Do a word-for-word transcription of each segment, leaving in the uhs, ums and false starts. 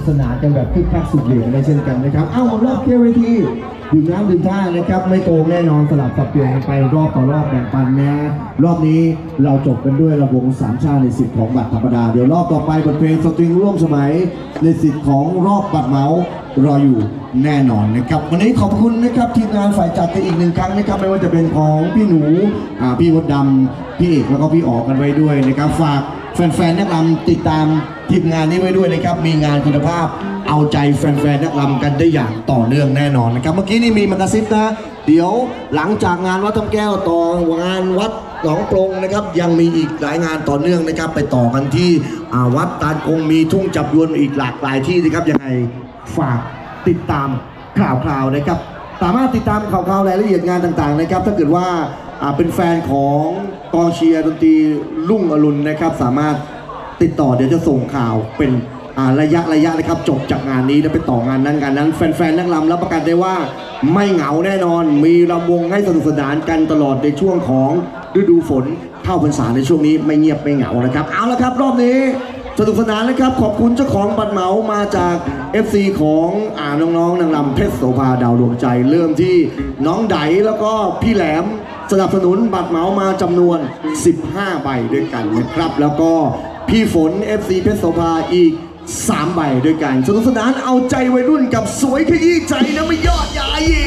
สนานกันแบบคึกคักสุดเหวี่ยงได้เช่นกันนะครับเอ้าหมดรอบเคลียร์เวทีดื่มน้ำดื่มท่านะครับไม่โกงแน่นอนสลับสับเปลี่ยนกันไปรอบต่อรอบแบ่งปันนะรอบนี้เราจบกันด้วยระวงสามชาติในสิทธิ์ของบัตรธรรมดาเดี๋ยวรอบต่อไปบทเพลงสตริงร่วมสมัยในสิทธิ์ของรอบบัตรเมาส์รออยู่แน่นอนนะครับวันนี้ขอบคุณนะครับทีมงานฝ่ายจัดกันอีกหนึ่งครั้งนะครับไม่ว่าจะเป็นของพี่หนูพี่มดดำพี่เอกแล้วก็พี่ออกกันไว้ด้วยนะครับฝากแฟนๆนักรำติดตามทีมงานนี้ไว้ด้วยนะครับมีงานคุณภาพเอาใจแฟนๆนักรำกันได้อย่างต่อเนื่องแน่นอนนะครับเมื่อกี้นี่มีมากระซิบนะเดี๋ยวหลังจากงานวัดทำแก้วต่องานวัดหนองปรงนะครับยังมีอีกหลายงานต่อเนื่องนะครับไปต่อกันที่วัดตาลคงมีทุ่งจับยวนอีกหลากหลายที่นะครับยังไงฝากติดตามข่าวคราวนะครับสามารถติดตามข่าวคราวรายละเอียดงานต่างๆนะครับถ้าเกิดว่าเป็นแฟนของกองเชียร์ดนตรีรุ่งอรุณนะครับสามารถติดต่อเดี๋ยวจะส่งข่าวเป็นระยะระยะนะครับจบจากงานนี้แล้วไปต่องานนั้นงานนั้นแฟนๆนักรำรับประกันได้ว่าไม่เหงาแน่นอนมีรำวงให้สนุกสนานกันตลอดในช่วงของฤดูฝนเข้าพรรษาในช่วงนี้ไม่เงียบไม่เหงานะครับเอาละครับรอบนี้สนุกสนานนะครับขอบคุณเจ้าของบัตรเหมามาจาก เอฟ ซี ของอ่าน้องๆนางรำเพชรโสภาดาวดวงใจเริ่มที่น้องไดแล้วก็พี่แหลมสนับสนุนบัตรเหมามาจำนวนสิบห้าใบด้วยกันนะครับแล้วก็พี่ฝน เอฟ ซี เพชรโสภาอีกสามใบด้วยกันสนุกสนานเอาใจวัยรุ่นกับสวยขยี้ใจนะไม่ยอดยายี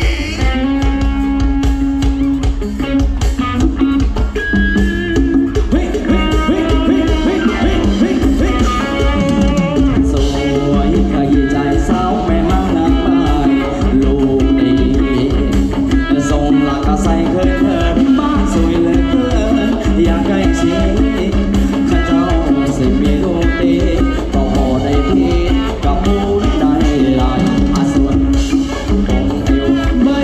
มา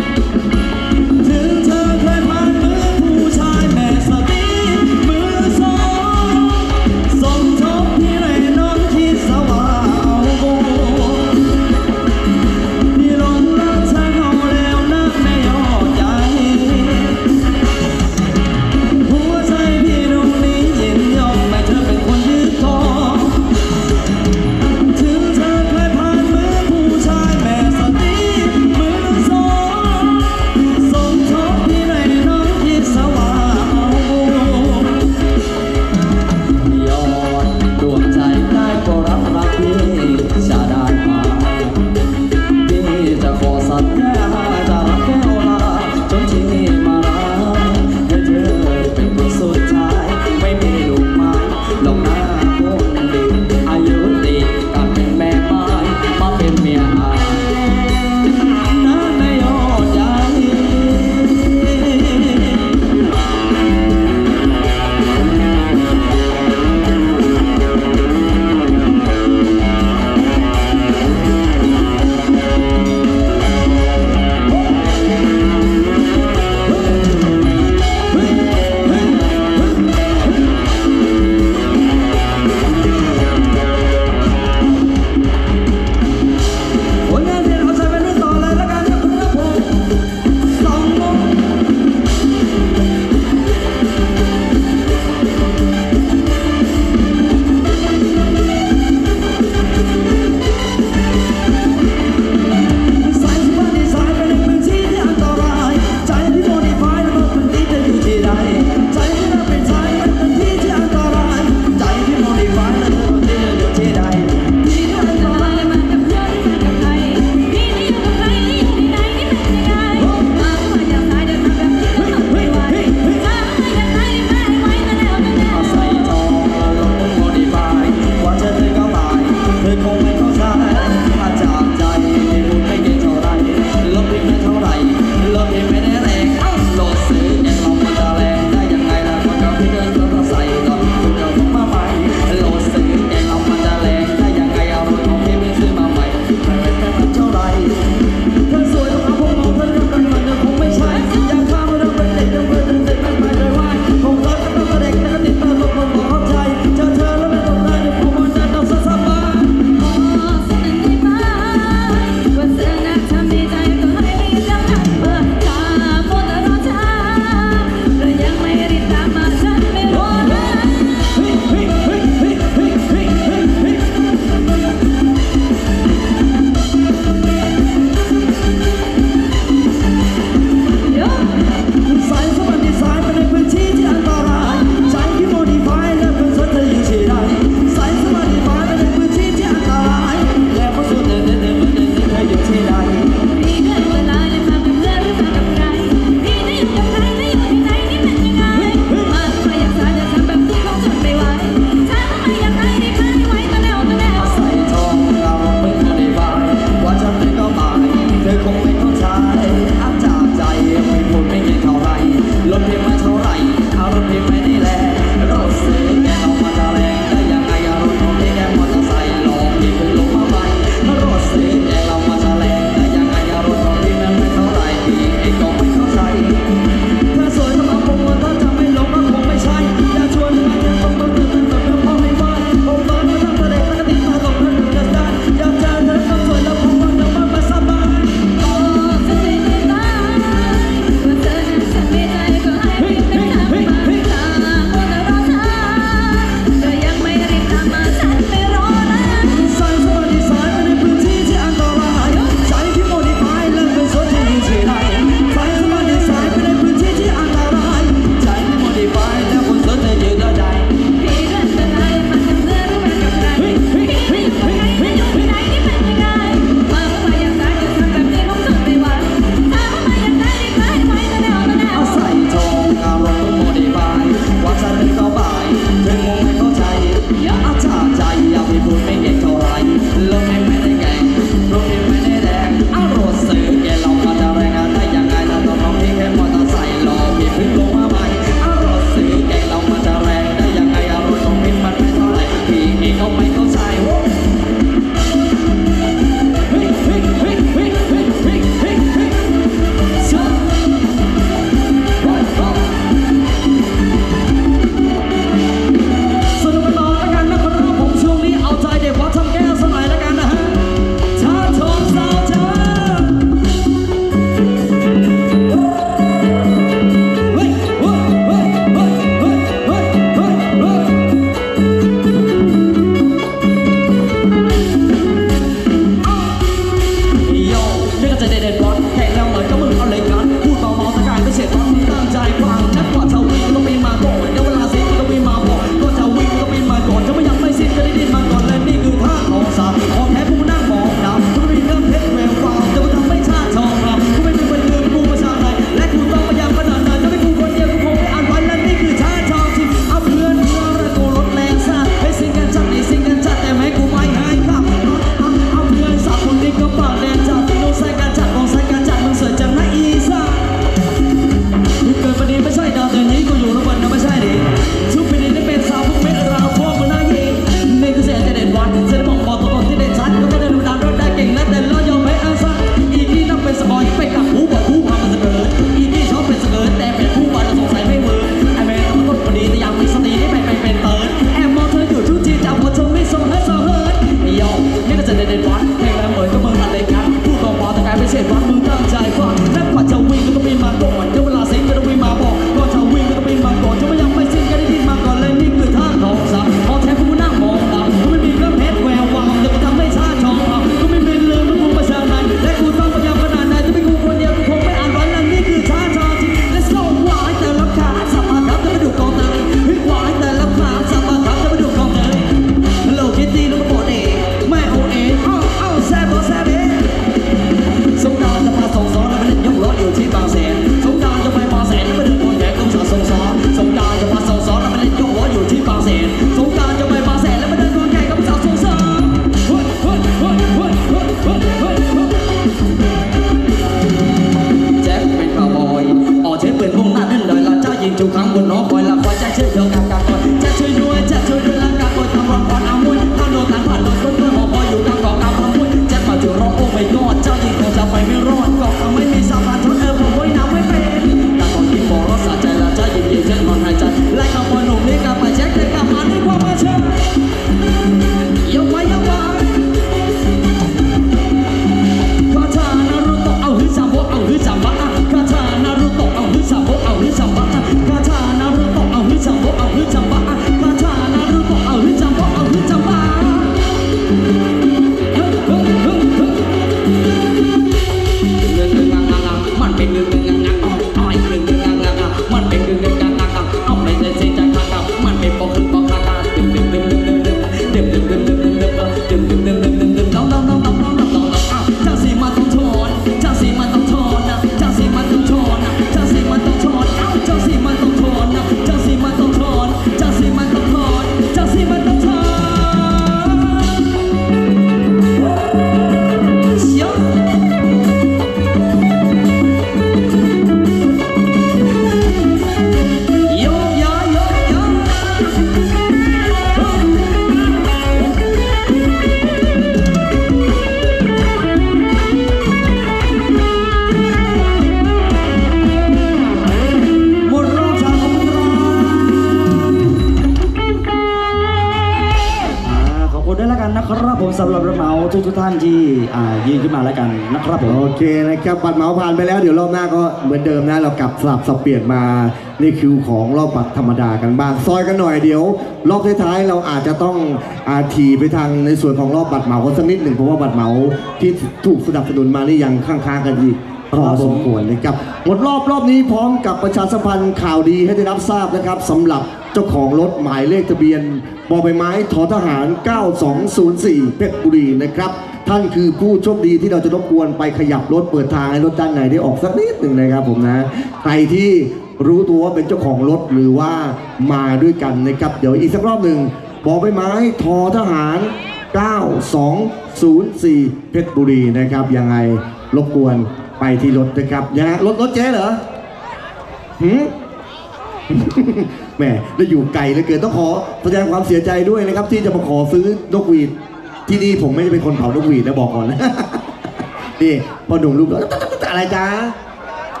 ทุกทุกท่านที่ยืนขึ้นมาแล้วกันนะครับผมโอเคนะครับบัตรเหมาผ่านไปแล้วเดี๋ยวรอบหน้าก็เหมือนเดิมนะเรากลับสลับสับเปลี่ยนมานี่คิวของรอบบัตรธรรมดากันบ้างซอยกันหน่อยเดี๋ยวรอบท้ายๆเราอาจจะต้องอาทีไปทางในส่วนของรอบบัตรเหมากันสักนิดหนึ่งเพราะว่าบัตรเหมาที่ถูกสนับสนุนมานี่ยังค้างๆกันอีกพอสมควรนะครับหมดรอบรอบนี้พร้อมกับประชาสัมพันธ์ข่าวดีให้ได้รับทราบนะครับสำหรับเจ้าของรถหมายเลขทะเบียนบอใบไม้ททหารเก้าสองศูนย์สี่เพชรบุรีนะครับท่านคือผู้โชคดีที่เราจะรบกวนไปขยับรถเปิดทางให้รถด้านในได้ออกสักนิดหนึ่งนะครับผมนะใครที่รู้ตัวว่าเป็นเจ้าของรถหรือว่ามาด้วยกันนะครับเดี๋ยวอีกสักรอบหนึ่งบอใบไม้ททหารเก้าสองศูนย์สี่เพชรบุรีนะครับยังไงรบกวนไปที่รถนะครับยังไงรถรถเจ๊เหรอหืม แหมได้อยู่ไกลเหลือเกินต้องขอแสดงความเสียใจด้วยนะครับที่จะมาขอซื้อนกหวีดที่นี่ผมไม่ได้เป็นคนเผานกหวีดนะบอกก่อนนะ นี่พอหนุ่มรูปแล้วอะไรจ้าแหม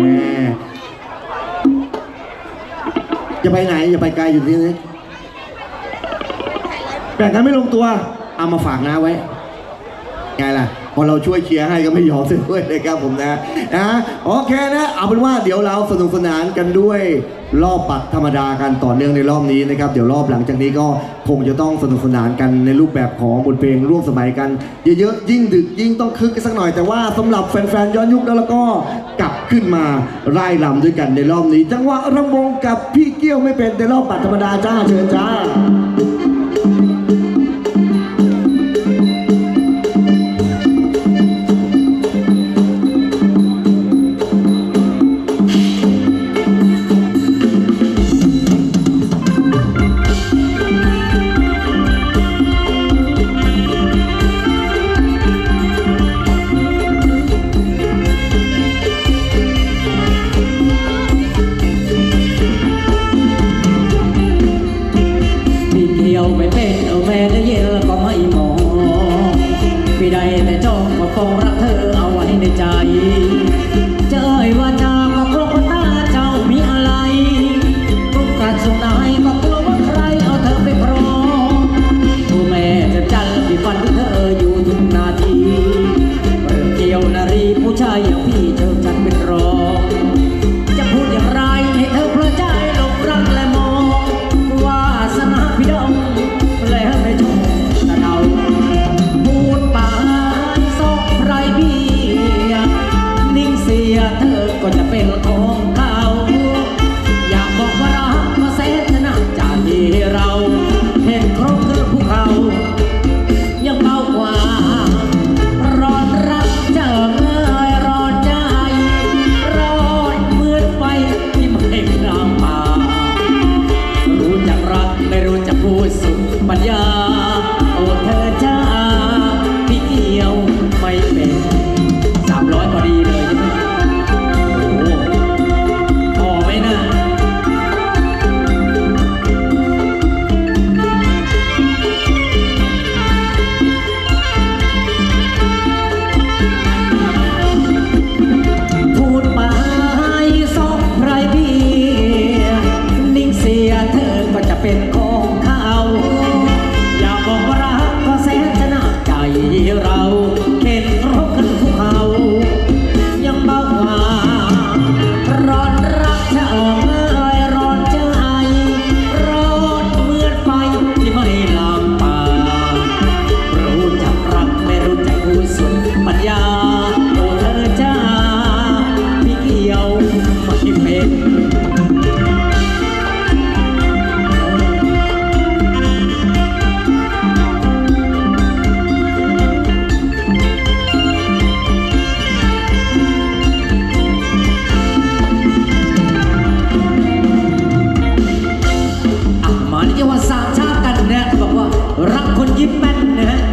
จะไปไหนจะไปไกลอยู่ที่นี่แบ่งกันไม่ลงตัวเอามาฝากน้าไว้ไงล่ะพอเราช่วยเคลียร์ให้ก็ไม่ยอมเสียด้วยนะครับผมนะนะโอเคนะเอาเป็นว่าเดี๋ยวเราสนุกสนานกันด้วยรอบบัตรธรรมดากันต่อเนื่องในรอบนี้นะครับเดี๋ยวรอบหลังจากนี้ก็คงจะต้องสนุกสนานกันในรูปแบบของบทเพลงร่วมสมัยกันเยอะๆยิ่งดึกยิ่งต้องคึกกันสักหน่อยแต่ว่าสำหรับแฟนๆย้อนยุคแล้วก็กลับขึ้นมาไล่ลำด้วยกันในรอบนี้จังหวะรำวงกับพี่เกี้ยวไม่เป็นในรอบบัตรธรรมดาจ้าเชิญจ้าไม่เป็นเอาแม่ได้ยินก็ไม่มองพี่ใดแต่จ้องก็คงรักเธอเอาไว้ในใจเจ้ยว่าจาก็กลัวตาเจ้ามีอะไรทุกการส่งนายก็กลัวว่าใครเอาเธอไปครองผู้แม่จะจันพี่ฝันถึงเธออยู่ทุกนาทีเรื่องเกี่ยวนารีผู้ชายอย่างพี่เจอจันเป็นรองจะพูดอย่างไรให้เธอเพลิดใจหลงรักและมองว่าสนาพี่ดองแล้วไม่ชมตะเดาพูดปานซอกไรพี่นิ่งเสียเธอก็จะเป็นของเขาอยากบอกว่ารักก็แสนจะน่าจะมีเราเห็นครบคือภูเขายังเบากว่าร้อนรักเจอเมื่อยร้อนใจร้อนเหมือนไฟที่ไม่กลางป่ารู้จักรักไม่รู้จักพูดสุดปัญญาโอ้เธอจ้าพี่เกี่ยวไม่เป็นสามร้อยพอดีเลยใช่ไหมโอ้พอไหมนะพูดไปสองไรพี่นิ่งเสียเธอก็จะเป็นของเขาอยากบอกว่ารักก็แสนจะน่าใจเราเข็นรบกันภูเขายังเบากว่าร้อนรักเธอเมื่อยร้อนใจร้อนเหมือนไฟที่ไม่ลามป่ารู้จักรักไม่รู้จักพูดสุดปัญญาโอ้เธอจ้าพี่เกี่ยวไม่เป็นมาเรียกว่าสามชาติกันนะบอกว่ารักคนยิ้มแป้นนะฮะ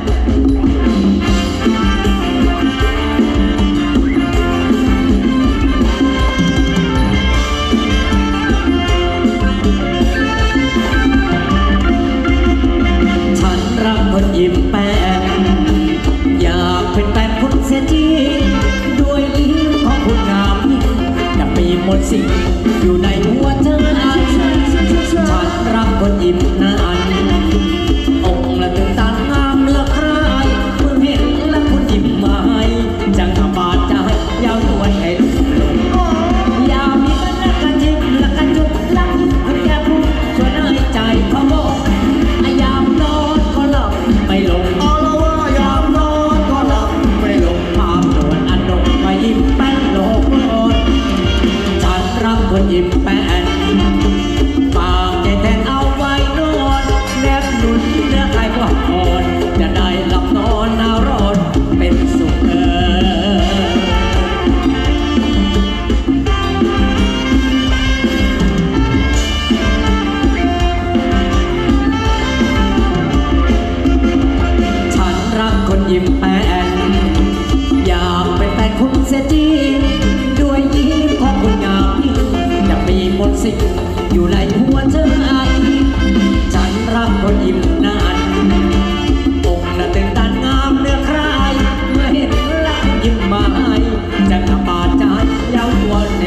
ฉันรักคนยิ้มแป้นอยากเป็นแป้นคนเสียจริงด้วยยิ้มของคุณงามยิ่งจะมีหมดสิ่งอยู่ในหัวใจฉันรักคนยิ้มนานองค์ละถึงตางามเลือกใครเมื่อเห็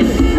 เ